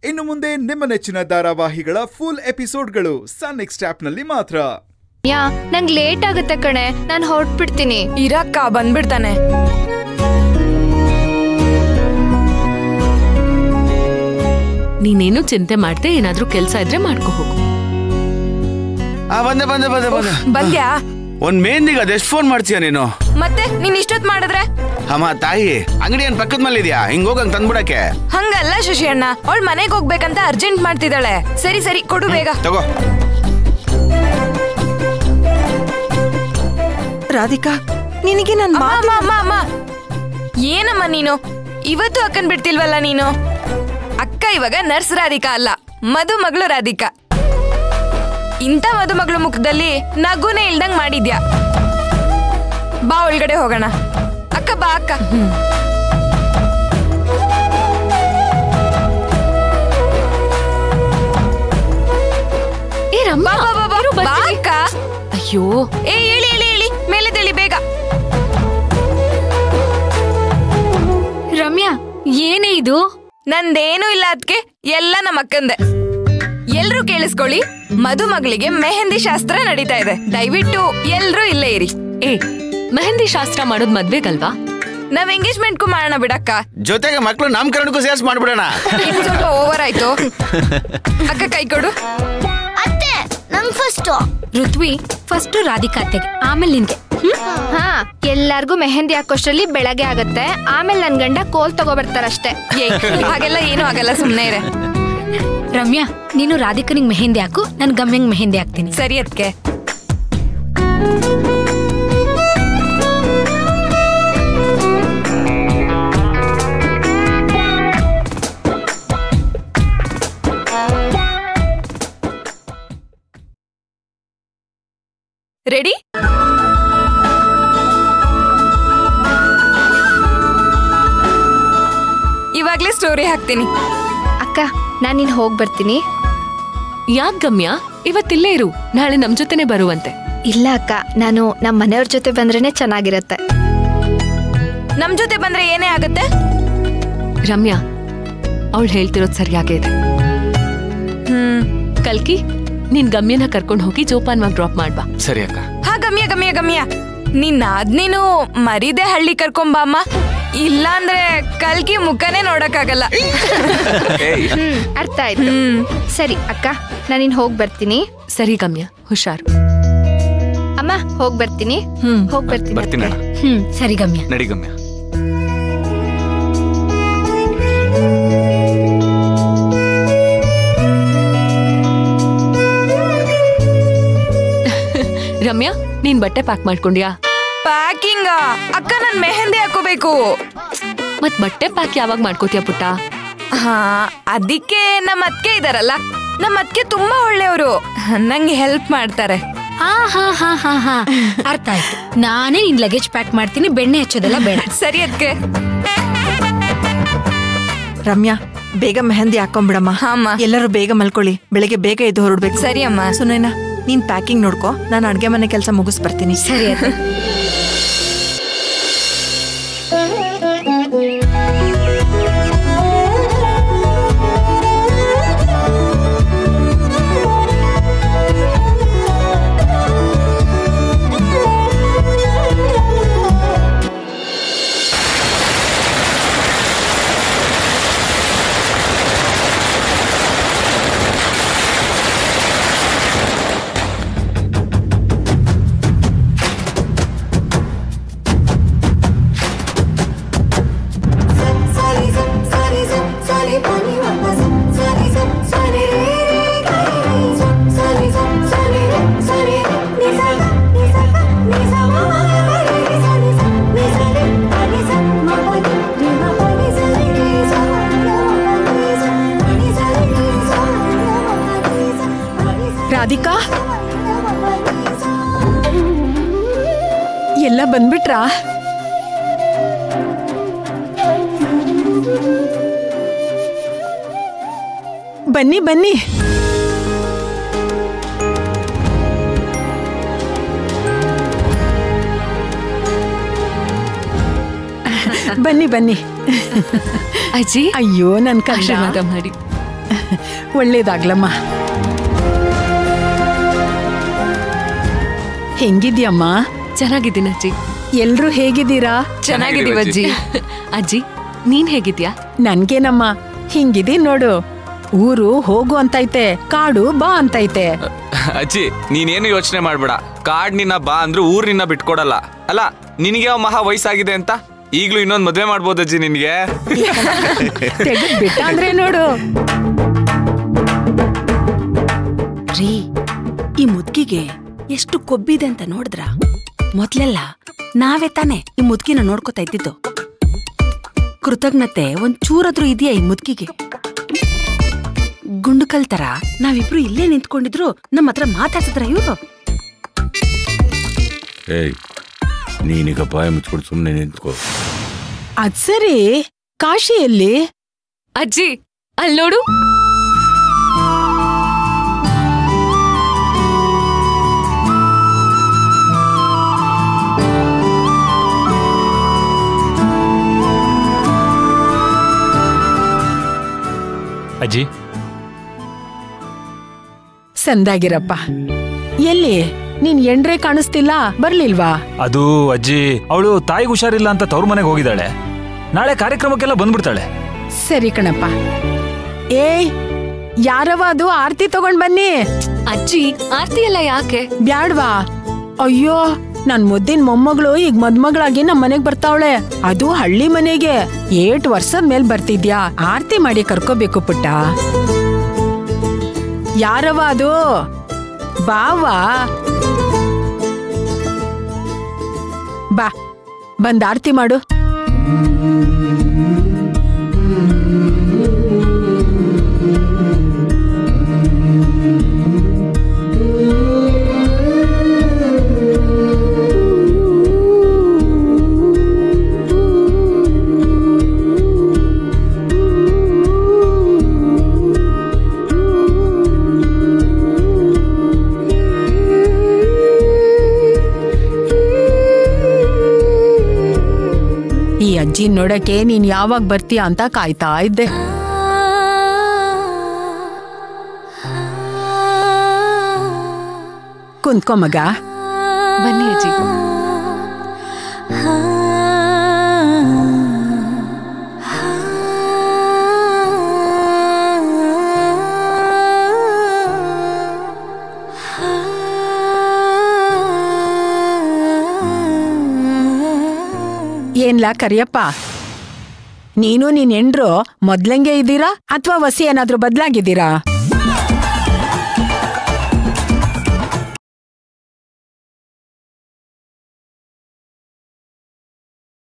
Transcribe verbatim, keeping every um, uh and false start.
ಇನ್ನು ಮುಂದೆ ನಿಮ್ಮ ನೆಚ್ಚಿನ ಧಾರಾವಾಹಿಗಳ ಫುಲ್ ಎಪಿಸೋಡ್ಗಳು ಸನ್ ನೆಕ್ಸ್ಟ್ ಆಪ್ ನಲ್ಲಿ ಮಾತ್ರ. ಯಾ ನಂಗೆ ಲೇಟ್ ಆಗುತ್ತೆ ಕಣೆ, ನಾನು ಹೊರಟ್ಬಿಡ್ತೀನಿ. ಇರಕ್ಕ ಬಂದ್ಬಿಡ್ತಾನೆ. ನೀನೇನು ಚಿಂತೆ ಮಾಡ್ದೆ, ಏನಾದ್ರೂ ಕೆಲ್ಸ ಇದ್ರೆ ಮಾಡ್ಕೊ ಹೋಗು. ಬಂದೆ ಬಂದೆ ಬಂದೆ ಬಂದೆ ಬಂದ್ಯಾ? ಒಂದ್ ಮೇನ್ದಿಗೆ ಅದೆಷ್ಟು ಫೋನ್ ಮಾಡ್ತೀಯ ನೀನು? ಮತ್ತೆ ನೀನ್ ಇಷ್ಟೊತ್ ಮಾಡಿದ್ರೆ? ಅಮ್ಮ ತಾಯಿ, ಅಂಗಡಿ ಏನ್ ಪಕ್ಕದ ಮೇಲೆ ಇದೆಯಾ? ಹಿಂಗ್ ಹೋಗಂಗ್ ತಂದ್ಬಿಡಕ್ಕೆ. ಹಂಗಲ್ಲ ಶಶಿ ಅಣ್ಣ, ಅವಳು ಮನೆಗೆ ಹೋಗ್ಬೇಕಂತ ಅರ್ಜೆಂಟ್ ಮಾಡ್ತಿದ್ದಾಳೆ. ಸರಿ ಸರಿ ಕೊಡು ಬೇಗ. ತಗೋ. ರಾಧಿಕಾ, ನಿನಗೆ ನನ್ ಅಮ್ಮ ಅಮ್ಮ ಅಮ್ಮ ಏನಮ್ಮ ನೀನು ಇವತ್ತು ಅಕ್ಕನ್ ಬಿಡ್ತಿಲ್ವಲ್ಲ ನೀನು? ಅಕ್ಕ ಇವಾಗ ನರ್ಸ್ ರಾಧಿಕಾ ಅಲ್ಲ, ಮಧುಮಗಳು ರಾಧಿಕಾ. ಇಂಥ ಮಧುಮಗಳು ಮುಖದಲ್ಲಿ ನಗುನೇ ಇಲ್ದಂಗ್ ಮಾಡಿದ್ಯಾ. ಬಾ ಒಳಗಡೆ ಹೋಗೋಣ. ಅಕ್ಕ ಬಾ ಅಕ್ಕ. ಏ ರಮ್ಮ, ಬಾ ಅಕ್ಕ. ಅಯ್ಯೋ ಏ ಹೇಳಿ ಹೇಳಿ ಹೇಳಿ ಮೇಲೆ ತೆಳಿ ಬೇಗ. ರಮ್ಯಾ, ಏನೇ ಇದು? ನಂದೇನು ಇಲ್ಲ ಅದಕ್ಕೆ, ಎಲ್ಲ ನಮ್ಮ ಅಕ್ಕಂದೆ. ಎಲ್ರೂ ಕೇಳಿಸ್ಕೊಳ್ಳಿ, ಮಧುಮಗಳಿಗೆ ಮೆಹಂದಿ ಶಾಸ್ತ್ರ ನಡೀತಾ ಇದೆ. ದಯವಿಟ್ಟು ಎಲ್ರೂ ಇಲ್ಲೇ ಇರಿ. ಏ ಮೆಹಂದಿ ಶಾಸ್ತ್ರ ಮಾಡೋದ್ ಮದ್ವೆಗಲ್ವಾ? ನಾವ್ ಎಂಗೇಜ್ಮೆಂಟ್ಗೂ ಮಾಡೋಣ ಬಿಡಕ್ಕ. ಜೊತೆಗೆ ಮಕ್ಳು ನಾಮಕರಣಕ್ಕೂ ಸೇರ್ಸ್ ಮಾಡ್ಬಿಡೋಣ. ಇದು ಸ್ವಲ್ಪ ಓವರ್ ಆಯ್ತು. ಅಕ್ಕ ಕೈ ಕೊಡು. ಅತ್ತೆ ನಂಗ್ ಫಸ್ಟ್. ಋತ್ವಿ ಫಸ್ಟ್ ರಾಧಿಕಾ ಅತ್ತೆಗೆ, ಆಮೇಲೆ ನಿನ್ಗೆ. ಹಾ, ಎಲ್ಲಾರ್ಗು ಮೆಹಂದಿ ಹಾಕೋಷ್ಟ್ರಲ್ಲಿ ಬೆಳಗ್ಗೆ ಆಗತ್ತೆ. ಆಮೇಲೆ ನನ್ ಗಂಡ ಕೋಲ್ ತಗೋ ಬರ್ತಾರಷ್ಟೇ. ಹಾಗೆಲ್ಲ ಏನು ಆಗಲ್ಲ, ಸುಮ್ನೆ ಇರೆ. ರಮ್ಯಾ, ನೀನು ರಾಧಿಕನಿಗೆ ಮೆಹಂದಿ ಹಾಕು, ನನ್ ಗಮ್ಯಂಗ್ ಮೆಹಂದಿ ಹಾಕ್ತೀನಿ. ಸರಿ ಅದಕ್ಕೆ. ರೆಡಿ? ಇವಾಗ್ಲೇ ಸ್ಟೋರಿ ಹಾಕ್ತೀನಿ. ಅಕ್ಕ, ನಾನ್ ನಿನ್ ಹೋಗ್ ಬರ್ತೀನಿ. ಯಾಕ್ ಗಮ್ಯ, ಇವತ್ತಿಲ್ಲೇ ಇರು, ನಾಳೆ ನಮ್ ಜೊತೆನೆ ಬರುವಂತೆ. ಇಲ್ಲ ಅಕ್ಕ, ನಾನು ನಮ್ ಮನೆಯವ್ರ ಜೊತೆ ಬಂದ್ರೇನೆ ಚೆನ್ನಾಗಿರತ್ತೆ. ನಮ್ ಜೊತೆ ಬಂದ್ರೆ ಏನೇ ಆಗತ್ತೆ? ರಮ್ಯಾ, ಅವಳು ಹೇಳ್ತಿರೋದ್ ಸರಿಯಾಗೇ ಇದೆ. ಹ್ಮ್ ಕಲ್ಕಿ, ನೀನ್ ಗಮ್ಯನ ಕರ್ಕೊಂಡ್ ಹೋಗಿ ಜೋಪಾನ್ವಾಗಿ ಡ್ರಾಪ್ ಮಾಡ್ಬಾ. ಸರಿ ಅಕ್ಕ. ಹಾ ಗಮ್ಯ ಗಮ್ಯ ಗಮ್ಯ, ನಿನ್ನ ಅದ್ ನೀನು ಮರಿದೆ ಹಳ್ಳಿ ಕರ್ಕೊಂಬಮ್ಮ. ಇಲ್ಲ ಅಂದ್ರೆ ಕಲ್ಕಿ ಮುಖನೇ ನೋಡಕ್ಕಾಗಲ್ಲ. ಹ್ಮ್ ಅರ್ಥ ಆಯ್ತು. ಸರಿ ಅಕ್ಕ, ನಾನಿನ್ ಹೋಗ್ ಬರ್ತೀನಿ. ಸರಿ ಗಮ್ಯ, ಹುಷಾರು. ಅಮ್ಮ ಹೋಗ್ ಬರ್ತೀನಿ. ಹ್ಮ್ ಹೋಗ್ ಬರ್ತೀನಿ. ಬರ್ತೀನಿ. ಹ್ಮ್ ಸರಿ ಗಮ್ಯ. ನಡಿ ಗಮ್ಯ. ರಮ್ಯಾ, ನೀನ್ ಬಟ್ಟೆ ಪ್ಯಾಕ್ ಮಾಡ್ಕೊಂಡ್ಯಾ? ಪ್ಯಾಕಿಂಗ್ ಅಕ್ಕ, ನನ್ ಮೆಹಂದಿ ಹಾಕೋಬೇಕು. ಮತ್ ಬಟ್ಟೆ ಪ್ಯಾಕ್ ಯಾವಾಗ ಮಾಡ್ಕೋತೀಯ ಪುಟ್ಟ? ಹಾ, ಅದಕ್ಕೆ ನಮ್ಮ ಅತ್ಕೆ ಇದಾರಲ್ಲ, ನಮ್ಮ ಅತ್ಕೆ ತುಂಬಾ ಒಳ್ಳೆಯವರು, ನಂಗೆ ಹೆಲ್ಪ್ ಮಾಡ್ತಾರೆ. ಹಾ ಹಾ ಹಾ ಹಾ ಹಾ ಅರ್ಥ ಆಯ್ತು. ನಾನೇ ನಿನ್ ಲಗೇಜ್ ಪ್ಯಾಕ್ ಮಾಡ್ತೀನಿ, ಬೆಣ್ಣೆ ಹಚ್ಚೋದೆಲ್ಲ ಬೇಡ. ಸರಿ ಅದ್ಕೆ. ರಮ್ಯಾ, ಬೇಗ ಮೆಹಂದಿ ಹಾಕೊಂಡ್ಬಿಡಮ್ಮ. ಹಾಮ್ಮ. ಎಲ್ಲರೂ ಬೇಗ ಮಲ್ಕೊಳ್ಳಿ, ಬೆಳಿಗ್ಗೆ ಬೇಗ ಎದ್ದು ಹೊರಡ್ಬೇಕು. ಸರಿ ಅಮ್ಮ. ಸುನೈನಾ, ನೀನ್ ಪ್ಯಾಕಿಂಗ್ ನೋಡ್ಕೋ, ನಾನು ಅಡ್ಗೆ ಮನೆ ಕೆಲಸ ಮುಗಿಸ್ ಬರ್ತೀನಿ. ಸರಿ ಅತ್ತೆ. ರಾಧಿಕಾ, ಎಲ್ಲ ಬಂದ್ಬಿಟ್ರಾ? ಬನ್ನಿ ಬನ್ನಿ. ಬನ್ನಿ ಬನ್ನಿ. ಅಜ್ಜಿ, ಅಯ್ಯೋ ನನ್ ಆಶೀರ್ವಾದ ಮಾಡಿ. ಒಳ್ಳೇದಾಗ್ಲಮ್ಮ. ಹೆಂಗಿದ್ಯಮ್ಮ? ಚೆನ್ನಾಗಿದ್ದೀನಿ ಅಜ್ಜಿ. ಎಲ್ರೂ ಹೇಗಿದ್ದೀರಾ? ಚೆನ್ನಾಗಿದೀವಿ ಅಜ್ಜಿ. ಅಜ್ಜಿ ನೀನ್ ಹೇಗಿದ್ಯಾ? ನನ್ಗೇನಮ್ಮ, ಹಿಂಗಿದೀನ್ ನೋಡು. ಊರು ಹೋಗು ಅಂತೈತೆ, ಕಾಡು ಬಾ ಅಂತೈತೆ. ಅಜ್ಜಿ ನೀನೇನು ಯೋಚನೆ ಮಾಡ್ಬೇಡ. ಕಾಡ್ ನಿನ್ನ ಬಾ ಅಂದ್ರೆ ಊರ್ ನಿನ್ನ ಬಿಟ್ಕೊಡಲ್ಲ. ಅಲ್ಲ ನಿನಗೆ ಮಹಾ ವಯಸ್ಸಾಗಿದೆ ಅಂತ ಈಗ್ಲೂ ಇನ್ನೊಂದ್ ಮದ್ವೆ ಮಾಡ್ಬೋದು ಅಜ್ಜಿ ನಿನ್ಗೆ. ತೆಗೆದ್ ಬಿಟ್ಟ ಅಂದ್ರೆ ನೋಡು. ರೀ, ಈ ಮುದ್ಕಿಗೆ ಎಷ್ಟು ಕೊಬ್ಬಿದೆ ಅಂತ ನೋಡಿದ್ರ? ಮೊದ್ಲೆಲ್ಲ ನಾವೇ ತಾನೆ ಈ ಮುದ್ಕಿನ ನೋಡ್ಕೊತಾ ಇದ್ದಿದ್ದು. ಕೃತಜ್ಞತೆ ಒಂದ್ ಚೂರಾದ್ರೂ ಇದೆಯಾ ಈ ಮುದ್ಕಿಗೆ? ಗುಂಡುಕಲ್ ತರ ನಾವಿಬ್ರು ಇಲ್ಲೇ ನಿಂತ್ಕೊಂಡಿದ್ರು ನಮ್ಮ ಹತ್ರ ಮಾತಾಡ್ತಿದ್ರ ಇವ್ರು? ಏಯ್, ನೀನೀಗ ಬಾಯಿ ಮುಚ್ಕೊಂಡು ಸುಮ್ಮನೆ ನಿಂತ್ಕೋ. ಅದ್ ಸರಿ, ಕಾಶಿಯಲ್ಲಿ? ಅಜ್ಜಿ ಅಲ್ ನೋಡು. ಅಜ್ಜಿ ಸಂದಾಗಿರಪ್ಪ. ಎಲ್ಲಿ ನೀನ್ ಎಂಡ್ರೆ ಕಾಣಿಸ್ತಿಲ್ಲ, ಬರ್ಲಿಲ್ವಾ? ಅದು ಅಜ್ಜಿ, ಅವಳು ತಾಯಿಗೆ ಹುಷಾರಿಲ್ಲ ಅಂತ ತವ್ರ ಮನೆಗೆ ಹೋಗಿದ್ದಾಳೆ. ನಾಳೆ ಕಾರ್ಯಕ್ರಮಕ್ಕೆಲ್ಲ ಬಂದ್ಬಿಡ್ತಾಳೆ. ಸರಿ ಕಣಪ್ಪ. ಏಯ್, ಯಾರವ ಅದು? ಆರ್ತಿ ತಗೊಂಡ್ ಬನ್ನಿ. ಅಜ್ಜಿ ಆರ್ತಿ ಎಲ್ಲ ಯಾಕೆ? ಬ್ಯಾಡ್ವಾ? ಅಯ್ಯೋ, ನನ್ ಮುದ್ದಿನ ಮೊಮ್ಮಗಳು ಈಗ ಮದ್ಮಗಳಾಗಿ ನಮ್ ಮನೆಗ್ ಬರ್ತಾವಳೆ. ಅದು ಹಳ್ಳಿ ಮನೆಗೆ. ಏಟ್ ವರ್ಷದ ಮೇಲ್ ಬರ್ತಿದ್ಯಾ, ಆರ್ತಿ ಮಾಡಿ ಕರ್ಕೋಬೇಕು ಪುಟ್ಟ. ಯಾರವ ಅದು? ಬಾವಾ, ಬಾ, ಬಂದ್ ಆರ್ತಿ ಮಾಡು. ಈ ಅಜ್ಜಿ ನೋಡಕ್ಕೆ ನೀನ್ ಯಾವಾಗ ಬರ್ತೀಯ ಅಂತ ಕಾಯ್ತಾ ಇದ್ದೆ. ಕುಂತ್ಕೋ ಮಗ. ಬನ್ನಿ ಅಜ್ಜಿ. ಏನ್ಲಾ ಕರಿಯಪ್ಪ, ನೀನು ನೀನ್ ಹೆಂಡ್ರು ಮೊದ್ಲಂಗೆ ಇದ್ದೀರಾ ಅಥವಾ ವಸಿ ಏನಾದ್ರೂ ಬದ್ಲಾಗಿದ್ದೀರಾ?